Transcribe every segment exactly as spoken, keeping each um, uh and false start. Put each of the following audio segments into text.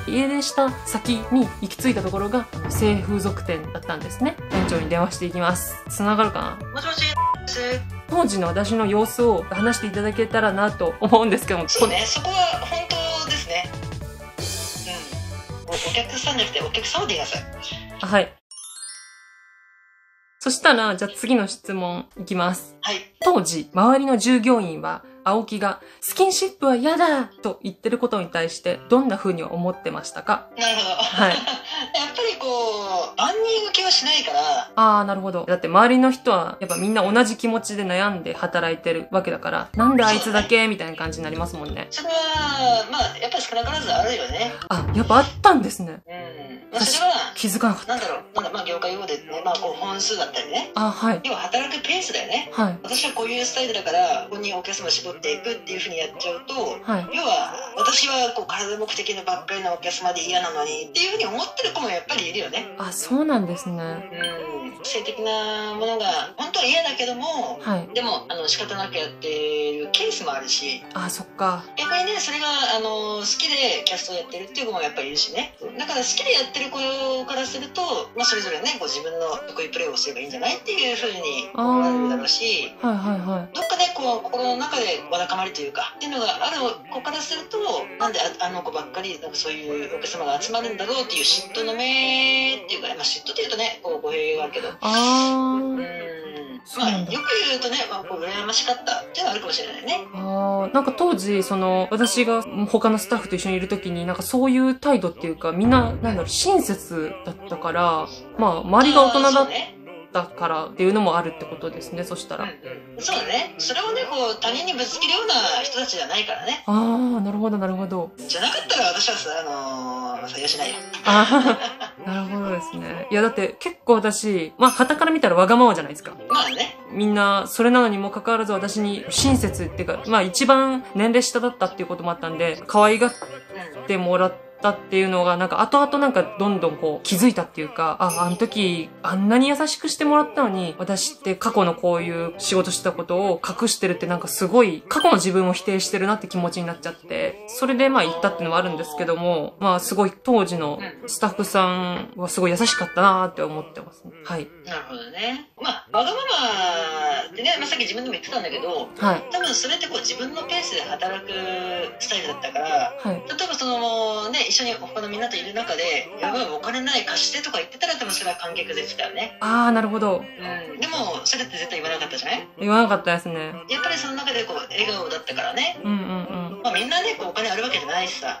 家出した先に行き着いたところが性風俗店だったんですね。店長に電話していきます。繋がるかな？ もしもし。 当時の私の様子を話していただけたらなと思うんですけども。 そうね、そこは本当ですね。うん。お客さんじゃなくてお客様で言いなさい。 はい。そしたら、じゃあ次の質問いきます。 はい。 当時、周りの従業員は、青木が、スキンシップは嫌だと言ってることに対して、どんな風に思ってましたか？ なるほど。 はい。 やっぱりこう、万人受けはしないから。 あー、なるほど。だって周りの人は、やっぱみんな同じ気持ちで悩んで働いてるわけだから、なんであいつだけみたいな感じになりますもんね。 それは、まあ、やっぱり少なからずあるよね。 あ、やっぱあったんですね。 うん。まあ、それは、 気づかなかった。 なんだろう、なんだ、まあ、業界用語でね、まあ、こう、本数だったりね。 あ、はい。 要は働くペースだよね。 はい。 私はこういうスタイルだから、ここにお客様を絞っていくっていうふうにやっちゃうと、 はい。 要は、私はこう体目的のばっかりのお客様で嫌なのにっていうふうに思ってる子もやっぱりいるよね。 あ、そうなんですね。 うん。性的なものが本当は嫌だけども、 はい。 でもあの仕方なくやってるケースもあるし、 あ、そっか。 逆にね、それがあの好きでキャストをやってるっていう子もやっぱりいるしね。だから好きでやってる子からすると、まあ、それぞれね、こう自分の得意プレーをすればいいんじゃないっていうふうに思われるだろうし、 はいはいはい。 どっかでこう心の中でわだかまりというかっていうのがある子からすると、なんで あ, あの子ばっかりなんかそういうお客様が集まるんだろうっていう嫉妬の目っていうか、まあ、嫉妬っていうとね、こう語弊があるけど、 あうんー。 まあ、よく言うとね、まあ、こう羨ましかったっていうのはあるかもしれないね。 ああ、なんか当時、その、私が他のスタッフと一緒にいるときに、なんかそういう態度っていうか、みんな、なんだろう、親切だったから、まあ、周りが大人だったからっていうのもあるってことですね、そしたら。 うんうん、そうだね。それをね、こう、他人にぶつけるような人たちじゃないからね。 ああ、なるほど、なるほど。 じゃなかったら私はさ、あのー、採用しないよ。 ああ、なるほどですね。いや、だって結構私、まあ、傍から見たらわがままじゃないですか。 まあね。 みんな、それなのにもかかわらず私に親切っていうか、まあ一番年齢下だったっていうこともあったんで、可愛がってもらったっていうのが、なんか後々なんかどんどんこう気づいたっていうか、あ、あの時あんなに優しくしてもらったのに、私って過去のこういう仕事してたことを隠してるってなんかすごい、過去の自分を否定してるなって気持ちになっちゃって、それでまあ言ったっていうのはあるんですけども、まあすごい当時のスタッフさんはすごい優しかったなーって思ってますね。はい。 なるほどね。まあ、わがままってね、まあ、さっき自分でも言ってたんだけど、 はい。 多分それってこう自分のペースで働くスタイルだったから、 はい。 例えばそのね、一緒に他のみんなといる中で、やばいお金ない貸してとか言ってたら多分それは観客でしたよね。 ああ、なるほど。 うん。でも、それって絶対言わなかったじゃない？ 言わなかったですね。 やっぱりその中でこう、笑顔だったからね。 うんうんうん。 まあみんなね、こうお金あるわけじゃないしさ。 うん、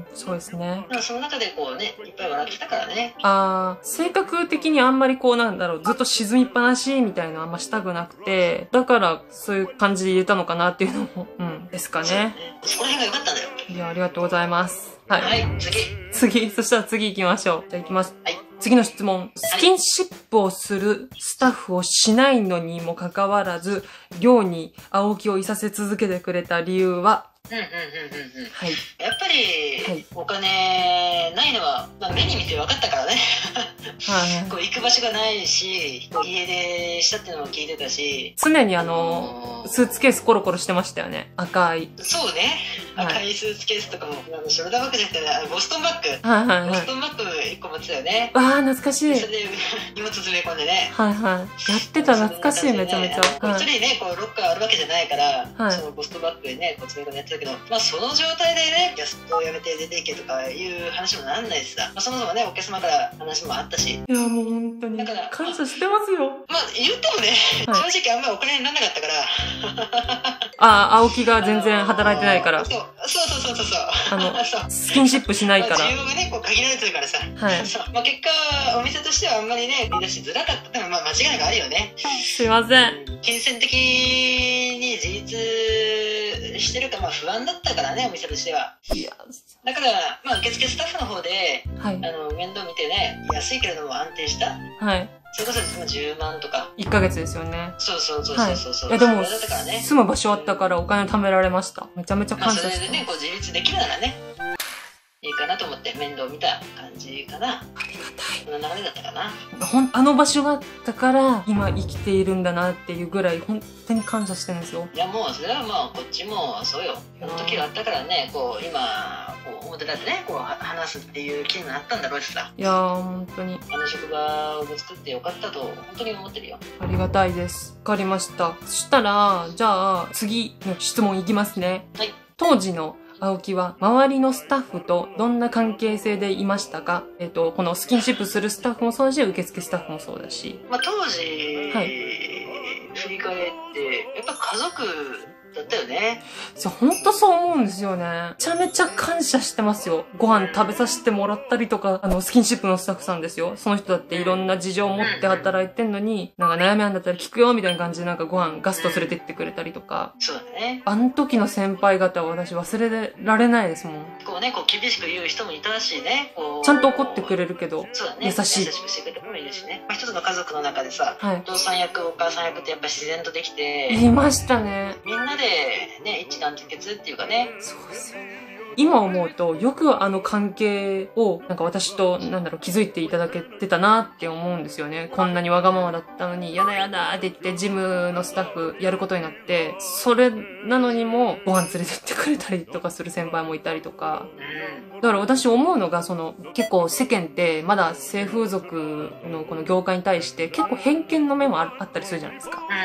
そうですね。 だからその中でこうね、いっぱい笑ってたからね。 あー、性格的にあんまりこうなんだろう、ずっと沈みっぱなしみたいなのあんましたくなくて、だからそういう感じで入れたのかなっていうのも、うん、ですかね。 そこら辺が良かったんだよ。 いや、ありがとうございます。はい。 はい、次。 次、そしたら次行きましょう。じゃあ行きます。 はい。 次の質問。スキンシップをするスタッフをしないのにもかかわらず、寮に青木をいさせ続けてくれた理由は？ うんうんうんうんうん。 はい。 やっぱり、 はい、 お金ないのは、まあ、目に見て分かったからね。はい、こう行く場所がないし、家出したっていうのも聞いてたし。 常にあの、スーツケースコロコロしてましたよね。赤い。 そうね。赤いスーツケースとかも、あのショルダーバッグじゃなくて、あのボストンバッグ。 はいはいはい。 ボストンバッグいっこ持ってたよね。 わー、懐かしい。 それで荷物詰め込んでね。 はいはい。やってた、懐かしい、めちゃめちゃ。 一人ね、こうロッカーあるわけじゃないから、 はい、 そのボストンバッグでね、こう詰め込んでやってたけど、まあその状態でね、キャストを辞めて出ていけとかいう話もなんないしさ、まあ、そもそもね、お客様から話もあったし。 いや、もう本当に。だから感謝してますよ。 まあ、言ってもね、はい、正直あんまりお金にならなかったから。 ああ、青木が全然働いてないから。 そうそうそうそうそう。 あの、スキンシップしないから。 需要がね、こう限られてるからさ。 はい。 そうまあ結果、お店としてはあんまりね、売り出しづらかったのは、まあ間違いなくあるよね。 すいません。 金銭的に自立してるか、まあ不安だったからね、お店としては。いや。だから、まあ受付スタッフの方で、はい、あの、面倒見てね、安いけれども安定した。はい。それこそじゅうまんとか。 いっかげつですよね。 そうそうそうそうそうそう。 はい、いやでも、住む場所あったからお金貯められました。めちゃめちゃ感謝して。 まあそれでね、こう自立できるならね、いいかなと思って面倒見た感じかな。ありがたい。そんな流れだったかな。ほん、 あの場所があったから今生きているんだなっていうぐらい本当に感謝してるんですよ。 いやもうそれはまあこっちもそうよ。あの時があったからね、こう今こう表立ってねこう話すっていう気になったんだろうしさ。 いやー本当にあの職場を作ってよかったと本当に思ってるよ。 ありがたいです。わかりました。そしたらじゃあ次の質問いきますね。 はい。 当時の青木は周りのスタッフとどんな関係性でいましたか？えっとこのスキンシップするスタッフもそうだし受付スタッフもそうだし、 まあ、当時、 はい、 振り返ってやっぱ家族だったよね。 そう、ほんとそう思うんですよね。めちゃめちゃ感謝してますよ。ご飯食べさせてもらったりとか、あの、スキンシップのスタッフさんですよ。その人だっていろんな事情を持って働いてんのに、なんか悩みあんだったら聞くよ、みたいな感じでなんかご飯ガスト連れてってくれたりとか。 そうだね。 あの時の先輩方は私忘れられないですもん。 こうね、こう厳しく言う人もいたしね、こう。 ちゃんと怒ってくれるけど、 そうだね、 優しい。 優しくしてくれる人もいるしね。まあ、一つの家族の中でさ、 はい、 お父さん役、お母さん役ってやっぱ自然とできて。 言いましたね。 みんなでね、一致団結っていうかね。 そうですよね。今思うと、よくあの関係を、なんか私と、なんだろう、気づいていただけてたなって思うんですよね。こんなにわがままだったのに、やだやだって言って、ジムのスタッフやることになって、それなのにもご飯連れてってくれたりとかする先輩もいたりとか。だから私思うのが、その、結構世間ってまだ性風俗のこの業界に対して結構偏見の目もあったりするじゃないですか。 うん、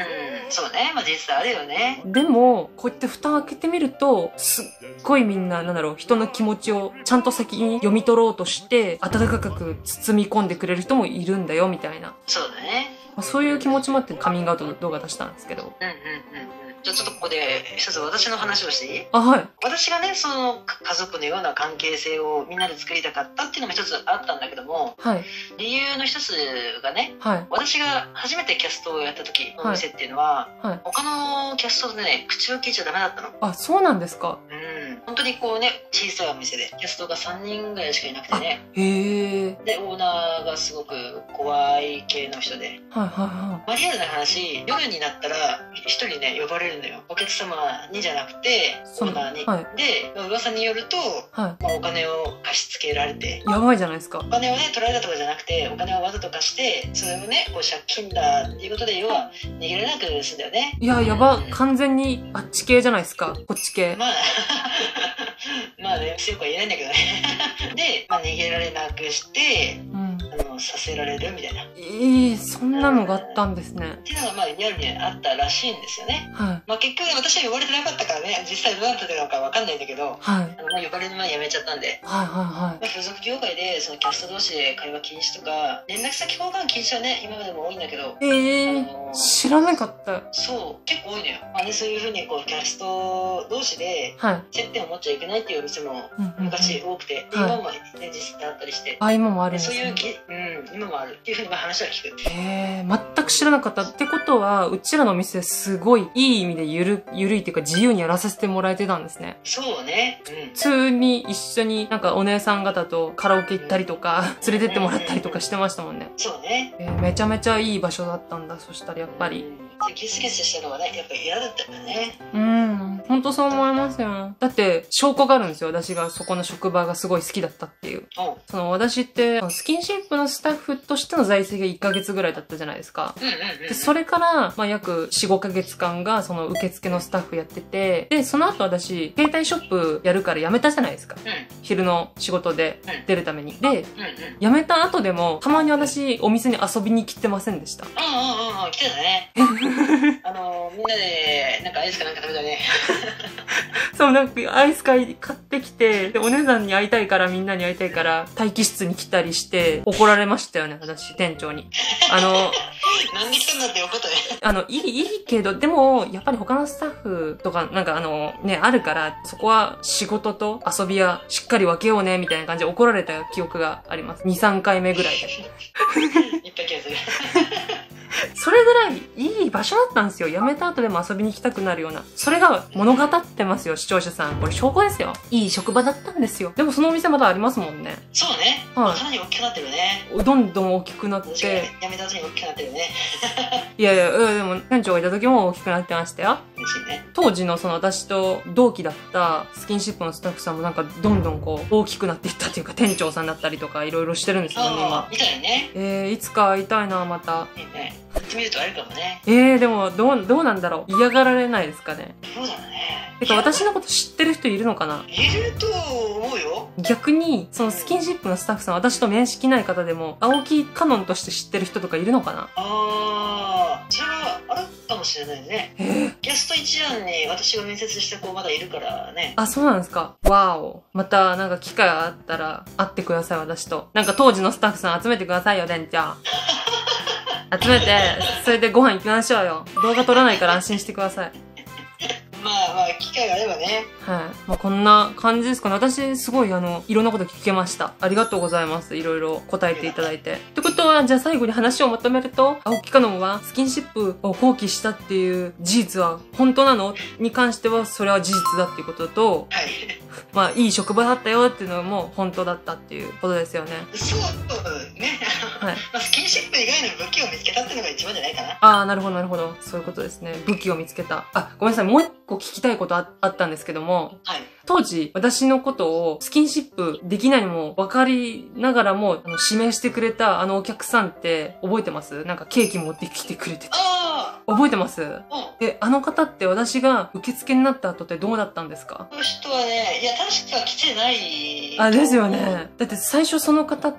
そうね。まあ実際あるよね。 でも、こうやって蓋を開けてみると、すっごいみんな、なんだろう、人の気持ちをちゃんと先に読み取ろうとして、温かく包み込んでくれる人もいるんだよ、みたいな。 そうだね。 まあ、そういう気持ちもあってカミングアウトの動画出したんですけど。 うんうんうんうん。じゃあちょっとここで一つ私の話をしていい？ あ、はい。 私がね、その家族のような関係性をみんなで作りたかったっていうのも一つあったんだけども、 はい。 理由の一つがね、はい、私が初めてキャストをやった時のお店っていうのは、はいはい、他のキャストでね、口を聞いちゃダメだったの。 あ、そうなんですか。 うん。本当にこうね、小さいお店でキャストがさんにんぐらいしかいなくてね。 へえ。 で、オーナーがすごく怖い系の人で。 はいはいはい。 まあ、リアルな話、夜になったら一人ね、呼ばれるのよ。お客様にじゃなくて、オーナーに。はい、で、噂によると、はい、まあ、お金を貸し付けられて。 やばいじゃないですか。 お金をね、取られたとかじゃなくて、お金をわざと貸して、それをね、こう借金だっていうことで、要は逃げられなくするんだよね。いや、やば、うん、完全にあっち系じゃないですか。こっち系。 まあ、まあね、強くは言えないんだけどね。で、まあ、逃げられなくして、うん、あのさせられるみたいな。 ええー、そんなのがあったんですね。うん、 っていうのがまあリアルにあったらしいんですよね。はい。まあ結局私は呼ばれてなかったからね、実際どうなってたのかわかんないんだけど、はい。あのまあ呼ばれる前に辞めちゃったんで。はいはいはい。まあ風俗業界でそのキャスト同士で会話禁止とか、連絡先交換禁止はね、今までも多いんだけど。ええー、あのー、知らなかった。そう、結構多いのよ。まあね、そういうふうにこうキャスト同士で接点を持っちゃいけないっていうお店も昔多くて、はい、今もね、実際あったりして。あ、今もあるんですね。そういうぎ、うん、今もあるっていうふうにまあ話は聞く。へえ、全く知らなかったってことは、うちらの店すごいいい意味でゆる、ゆるいっていうか自由にやらさせてもらえてたんですね。そうね。うん、普通に一緒になんかお姉さん方とカラオケ行ったりとか、うん、連れてってもらったりとかしてましたもんね。そうね。えー、めちゃめちゃいい場所だったんだ、そしたらやっぱり。うん、ギスギスしてるのがね、やっぱり嫌だったんだね。うん。ほんとそう思いますよ。だって、証拠があるんですよ。私がそこの職場がすごい好きだったっていう。うん、その私って、スキンシップのスタッフとしての在籍がいっかげつぐらいだったじゃないですか。で、それから、まあ、約よん、ごかげつかんが、その受付のスタッフやってて、で、その後私、携帯ショップやるから辞めたじゃないですか。うん、昼の仕事で出るために。で、うんうん、辞めた後でも、たまに私、お店に遊びに来てませんでした。うんうんうん、来てたね。あの、みんなで、なんかアイスかなんか食べたね。そう、なんかアイス買ってきて、で、お姉さんに会いたいから、みんなに会いたいから、待機室に来たりして、怒られましたよね、私、店長に。あの、なんで来たんだって怒ったね。あの、いい、いいけど、でも、やっぱり他のスタッフとか、なんかあの、ね、あるから、そこは仕事と遊びはしっかり分けようね、みたいな感じで怒られた記憶があります。に、さんかいめぐらいで。言った気がする。それぐらいいい場所だったんですよ。辞めた後でも遊びに行きたくなるような。それが物語ってますよ、視聴者さん。これ証拠ですよ。いい職場だったんですよ。でもそのお店まだありますもんね。そうね。はい。かなり大きくなってるね。どんどん大きくなって。辞めた後に大きくなってるね。いやいや、でも店長がいた時も大きくなってましたよ。嬉しいね。当時のその私と同期だったスキンシップのスタッフさんもなんかどんどんこう大きくなっていったっていうか、店長さんだったりとかいろいろしてるんですよね、今。みたいね。えー、いつか会いたいな、また。いいね。行ってみるとあるかもね。えー、でも、どう、どうなんだろう。嫌がられないですかね。そうだね。 てか私のこと知ってる人いるのかな？ いると思うよ。 逆に、そのスキンシップのスタッフさん、私と面識ない方でも、青木かのんとして知ってる人とかいるのかな？ あー、それはあるかもしれないね。ゲスト一覧に私が面接した子まだいるからね。 あ、そうなんですか。わーお。また、なんか機会あったら、会ってください、私と。なんか当時のスタッフさん集めてくださいよ、店長。集めて、それでご飯行きましょうよ。動画撮らないから安心してください。 まあまあ、機会があればね。 はい。まあ、こんな感じですかね。私、すごい、あの、いろんなこと聞けました。ありがとうございます。いろいろ答えていただいて。ってことは、じゃあ最後に話をまとめると、青木かのんはスキンシップを放棄したっていう事実は本当なのに関しては、それは事実だっていうことと、 はい。 まあ、いい職場だったよっていうのも本当だったっていうことですよね。 そうね。 はい。 まあ、スキンシップ以外の武器を見つけたっていうのが一番じゃないかな。 ああ、なるほど、なるほど。そういうことですね。武器を見つけた。あ、ごめんなさい。もう一個聞きたいことあ、あったんですけども。 はい。 当時、私のことをスキンシップできないのも分かりながらも、あの、指名してくれたあのお客さんって覚えてます？なんかケーキ持ってきてくれてて。 ああ覚えてます？ うん。 で、あの方って私が受付になった後ってどうだったんですか？ この人はね、いや、確か来てない。 あ、ですよね。だって最初その方って、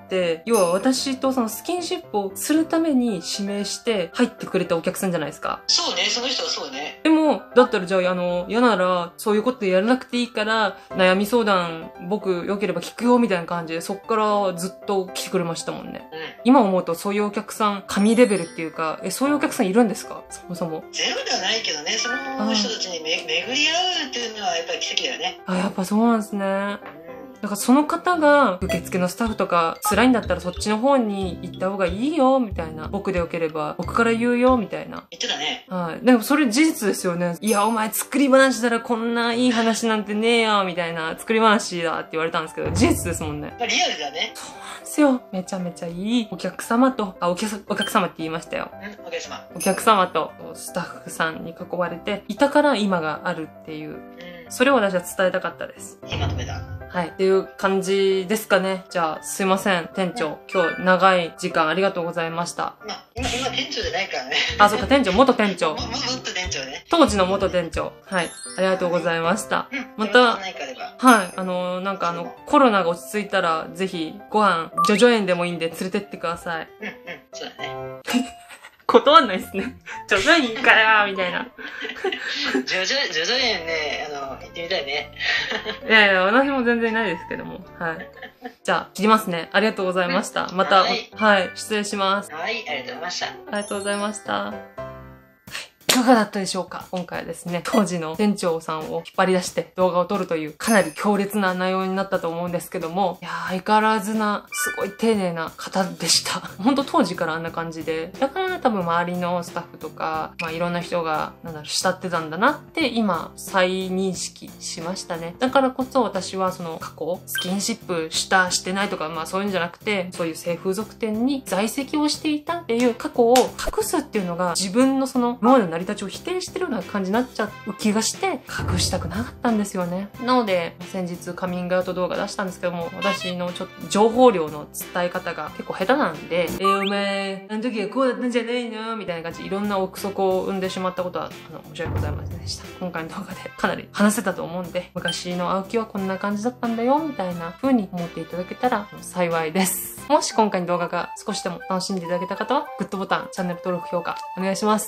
要は私とそのスキンシップをするために指名して入ってくれたお客さんじゃないですか。 そうね、その人はそうね。 でも、だったらじゃあ、あの、嫌なら、そういうことやらなくていいから、悩み相談、僕、良ければ聞くよ、みたいな感じで、そっからずっと来てくれましたもんね。 うん。 今思うと、そういうお客さん、神レベルっていうか、え、そういうお客さんいるんですか？そもそも。 ゼロではないけどね、その人たちにめ巡り合うっていうのはやっぱり奇跡だよね。 あ、やっぱそうなんですね。 うん。 だからその方が受付のスタッフとか辛いんだったらそっちの方に行った方がいいよみたいな。僕でよければ僕から言うよみたいな。 言ってたね。 はい。でもそれ事実ですよね。いやお前作り話だらこんないい話なんてねえよみたいな。作り話だって言われたんですけど、事実ですもんね。 まあ、リアルだね。 そうなんですよ。めちゃめちゃいいお客様と、あ、お客、お客様って言いましたよ。 うん、お客様。 お客様とスタッフさんに囲われていたから今があるっていう。 うん。 それを私は伝えたかったです。 いいまとめだ。 はい。っていう感じですかね。じゃあ、すいません。店長。今日長い時間ありがとうございました。 まあ、今、今店長じゃないからね。 あ、そっか、店長、元店長。 も、も、もっと店長ね。 当時の元店長。はい。ありがとうございました。 うん。 またないかあれば。 はい。あのー、なんかあの、コロナが落ち着いたら、ぜひ、ご飯、ジョジョ園でもいいんで連れてってください。 うん、うん。そうだね。 断んないですね。ジョジョ園いいかよみたいな。 ジョジョ、ジョジョ園ね、あの、行ってみたいね。 いやいや、私も全然いないですけども。はい。じゃあ、切りますね。ありがとうございました。また、 はい、 はい、失礼します。 はい、ありがとうございました。 ありがとうございました。いかがだったでしょうか？今回はですね、当時の店長さんを引っ張り出して動画を撮るというかなり強烈な内容になったと思うんですけども、いやー相変わらずな、すごい丁寧な方でした。ほんと当時からあんな感じで、だから多分周りのスタッフとか、まあいろんな人が、なんだろう、慕ってたんだなって今再認識しましたね。だからこそ私はその過去、スキンシップした、してないとか、まあそういうんじゃなくて、そういう性風俗店に在籍をしていたっていう過去を隠すっていうのが自分のその今までの成り立ちを否定してるような感じになっちゃう気がして隠したくなかったんですよね。なので先日カミングアウト動画出したんですけども、私のちょっと情報量の伝え方が結構下手なんで、えー、お前あの時はこうだったんじゃないのみたいな感じでいろんな憶測を生んでしまったことはあの申し訳ございませんでした。今回の動画でかなり話せたと思うんで、昔の青木はこんな感じだったんだよみたいな風に思っていただけたら幸いです。もし今回の動画が少しでも楽しんでいただけた方はグッドボタン、チャンネル登録、評価お願いします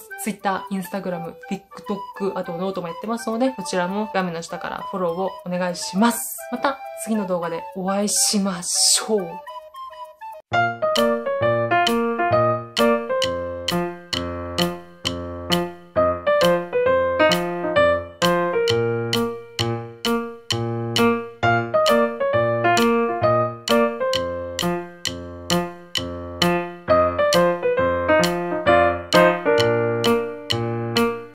。Twitter、Instagram、TikTok、あとノートもやってますので、こちらも画面の下からフォローをお願いします。また次の動画でお会いしましょう。